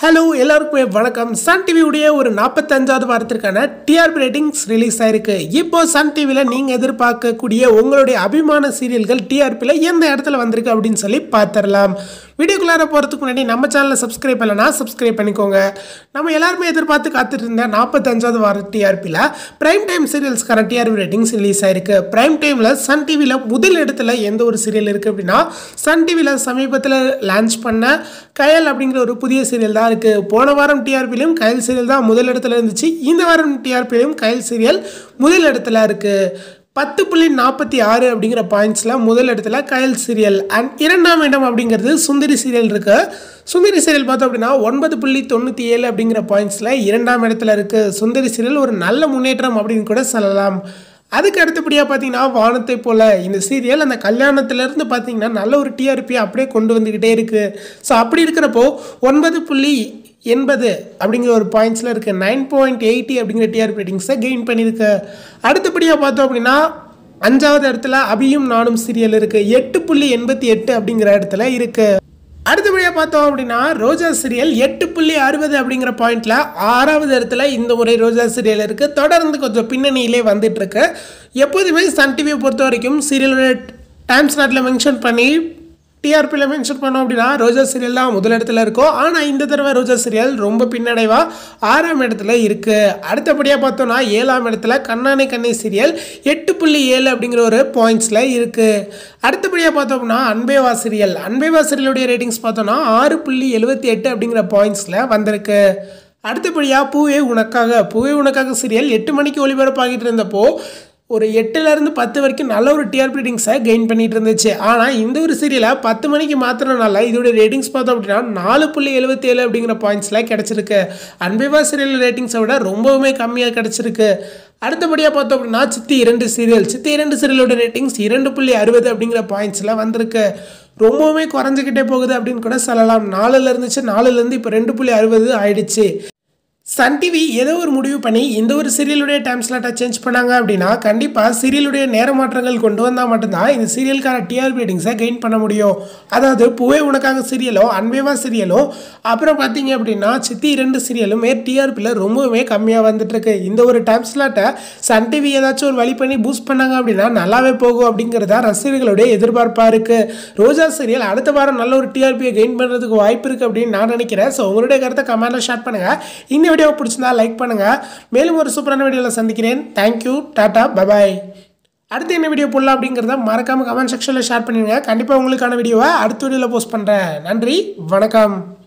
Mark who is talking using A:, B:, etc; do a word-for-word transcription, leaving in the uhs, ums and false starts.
A: Hello, எல்லாருக்கும் வணக்கம். Sun TV உடைய ஒரு நாற்பத்தைந்தாவது வாரத்திற்கான டிஆர்பி ரேட்டிங்ஸ் ரிலீஸ் ஆயிருக்கு. இப்போ சன் டிவில நீங்க எதிர்பார்க்கக்கூடிய உங்களுடைய அபிமான சீரியல்கள் டிஆர்பில எந்த இடத்துல வந்திருக்கு அப்படின்னு சொல்லி பார்த்திரலாம். வீடியோக்குள்ளார போறதுக்கு முன்னாடி நம்ம சேனலை சப்ஸ்கிரைப் பண்ணலனா சப்ஸ்கிரைப் பண்ணிக்கோங்க. நம்ம எல்லாரும் எதிர்பார்த்து காத்துட்டு இருந்த நாற்பத்தைந்தாவது வார டிஆர்பில பிரைம் டைம் சீரியல்ஸ்க்கான டிஆர்பி ரேட்டிங்ஸ் ரிலீஸ் ஆயிருக்கு. பிரைம் டைம்ல சன் டிவில முதல் இடத்துல எந்த ஒரு சீரியல் இருக்கு அப்படின்னா சன் டிவில சமீபத்தில் லான்ச் பண்ண கயல் அப்படிங்கிற ஒரு புதிய சீரியல் தான் இருக்கு. போன வாரம் டிஆர்பிலையும் கயல் சீரியல் தான் முதல் இடத்துல இருந்துச்சு. இந்த வாரம் டிஆர்பிலையும் கயல் சீரியல் முதல் இடத்துல இருக்கு. பத்து புள்ளி நாற்பத்தி ஆறு அப்படிங்கிற பாயிண்ட்ஸில் முதல் இடத்துல கயல் சீரியல் அண்ட் இரண்டாம் இடம் அப்படிங்கிறது சுந்தரி சீரியல் இருக்கு. சுந்தரி சீரியல் பார்த்தோம் அப்படின்னா ஒன்பது புள்ளி தொண்ணூற்றி ஏழு அப்படிங்கிற பாயிண்ட்ஸில் இரண்டாம் இடத்துல இருக்கு. சுந்தரி சீரியல் ஒரு நல்ல முன்னேற்றம் அப்படின்னு கூட சொல்லலாம். அதுக்கு அடுத்தபடியாக பார்த்தீங்கன்னா வானத்தை போல இந்த சீரியல் அந்த கல்யாணத்திலேருந்து பார்த்தீங்கன்னா நல்ல ஒரு டிஆர்பி அப்படியே கொண்டு வந்துக்கிட்டே இருக்குது. ஸோ அப்படி இருக்கிறப்போ ஒன்பது புள்ளி எண்பது அப்படிங்கிற ஒரு பாயிண்ட்ஸில் இருக்குது. நைன் பாயிண்ட் எயிட்டி அப்படிங்கிற டிஆர்பி ரேட்டிங்ஸை கெயின் பண்ணியிருக்கு. அடுத்தபடியாக பார்த்தோம் அப்படின்னா அஞ்சாவது இடத்துல அபியும் நானும் சீரியல் இருக்குது. எட்டு புள்ளி எண்பத்தி எட்டு அப்படிங்கிற இடத்துல இருக்குது. அடுத்தபடியாக பார்த்தோம் அப்படின்னா ரோஜா சீரியல் எட்டு புள்ளி அறுபது அப்படிங்கிற பாயிண்டில் ஆறாவது இடத்துல இந்த முறை ரோஜா சீரியல் இருக்குது. தொடர்ந்து கொஞ்சம் பின்னணியிலே வந்துட்டுருக்கு. எப்போதுமே சன் டிவியை பொறுத்த வரைக்கும் சீரியலோட டைம் ஸ்லாட்டில் மென்ஷன் பண்ணி டிஆர்பியில் மென்ஷன் பண்ணோம் அப்படின்னா ரோஜா சீரியல் தான் முதல் இடத்துல இருக்கும். ஆனால் இந்த தடவை ரோஜா சீரியல் ரொம்ப பின்னடைவாக ஆறாம் இடத்துல இருக்குது. அடுத்தபடியாக பார்த்தோன்னா ஏழாம் இடத்துல கண்ணானை கண்ணே சீரியல் எட்டு புள்ளி ஏழு அப்படிங்கிற ஒரு பாயிண்ட்ஸில் இருக்குது. அடுத்தபடியாக பார்த்தோம்னா அன்பேவா சீரியல் அன்பேவா சீரியலுடைய ரேட்டிங்ஸ் பார்த்தோன்னா ஆறு புள்ளி எழுபத்தி எட்டு அப்படிங்கிற பாயிண்ட்ஸில் வந்திருக்கு. அடுத்தபடியாக பூவே உனக்காக பூவே உனக்காக சீரியல் எட்டு மணிக்கு ஒளிபரப்பாகிட்டு இருந்தப்போ ஒரு எட்டுலேருந்து பத்து வரைக்கும் நல்ல ஒரு டிஆர்பி ரேட்டிங்ஸை கெயின் பண்ணிட்டு இருந்துச்சு. ஆனால் இந்த ஒரு சீரியலை பத்து மணிக்கு மாத்திரனால இதோடைய ரேட்டிங்ஸ் பார்த்தோம் அப்படின்னா நாலு புள்ளி எழுபத்தி ஏழு அப்படிங்கிற பாயிண்ட்ஸில் கிடச்சிருக்கு. அன்பேவா சீரியல் ரேட்டிங்ஸை விட ரொம்பவுமே கம்மியாக கிடச்சிருக்கு. அடுத்தபடியாக பார்த்தோம் அப்படின்னா சித்தி இரண்டு சீரியல் சித்தி இரண்டு சீரியலோட ரேட்டிங்ஸ் இரண்டு புள்ளி அறுபது அப்படிங்கிற பாயிண்ட்ஸில் வந்திருக்கு. ரொம்பவுமே குறைஞ்சிக்கிட்டே போகுது அப்படின்னு கூட சொல்லலாம். நாலுல இருந்துச்சு நாலுலேருந்து இப்போ ரெண்டு புள்ளி அறுபது ஆயிடுச்சு. சன் டிவி ஏதோ ஒரு முடிவு பண்ணி இந்த ஒரு சீரியலுடைய டைம் ஸ்லாட்டை சேஞ்ச் பண்ணாங்க அப்படின்னா கண்டிப்பாக சீரியலுடைய நேர மாற்றங்கள் கொண்டு வந்தால் மட்டும்தான் இந்த சீரியலுக்கான டிஆர்பி ரேட்டிங்ஸை கெயின் பண்ண முடியும். அதாவது பூவே உனக்காக சீரியலோ அன்பேவா சீரியலோ அப்புறம் பார்த்தீங்க அப்படின்னா சித்தி இரண்டு சீரியலுமே டிஆர்பியில் ரொம்பவுமே கம்மியாக வந்துட்டுருக்கு. இந்த ஒரு டைம் ஸ்லாட்டை சன் டிவி ஏதாச்சும் ஒரு வழி பண்ணி பூஸ்ட் பண்ணாங்க அப்படின்னா நல்லாவே போகும் அப்படிங்கிறதா ரசிகர்களுடைய எதிர்பார்ப்பாக இருக்குது. ரோஜா சீரியல் அடுத்த வாரம் நல்ல ஒரு டிஆர்பியை கெயின் பண்ணுறதுக்கு வாய்ப்பு இருக்குது அப்படின்னு நான் நினைக்கிறேன். ஸோ உங்களுடைய கருத்தை கமெண்ட்டில் ஷேர் பண்ணுங்கள். இந்த வீடியோ பிடிச்சிருந்தா லைக் பண்ணுங்க. மேலும் ஒரு சூப்பரான வீடியோவில் சந்திக்கிறேன். Thank you, tata, bye bye. அடுத்து என்ன வீடியோ போடலாம் அப்படிங்கிறத மறக்காம கமெண்ட் செக்ஷனில் ஷேர் பண்ணிடுங்க. கண்டிப்பாக உங்களுக்கான வீடியோவை அடுத்த வீடியோவில் போஸ்ட் பண்ணுறேன். நன்றி, வணக்கம்.